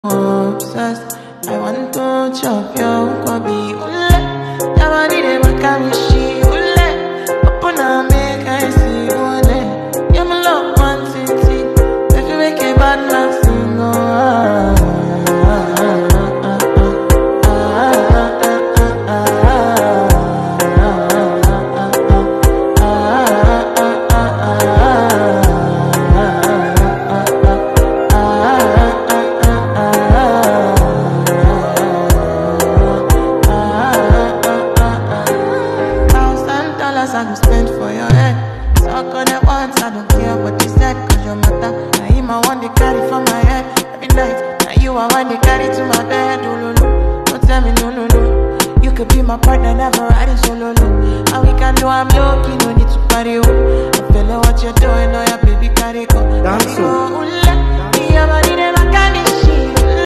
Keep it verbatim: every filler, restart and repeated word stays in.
Obsessed, I want to chop your kwabi ule. Yabani de makamishi ule. Upona make I see ule. You my love one city. If you make a bad man sing, oh ah ah ah ah ah ah ah I go spend for your head. Talk on it once, I don't care what they said. Cause your matter, now him I want to carry for my head. Every night, now you I want to carry to my bed. Oh, no, no, don't tell me no, no, no. You could be my partner, never riding solo, no. And we can do, I'm lucky, no need to party, oh. I feel like what you're doing, oh yeah, baby, carry go. Dance, oh, ula, me, I'm a need, I'm a